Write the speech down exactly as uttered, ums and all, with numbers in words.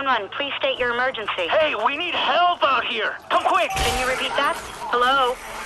nine one one. Please state your emergency. Hey, we need help out here. Come quick. Can you repeat that? Hello?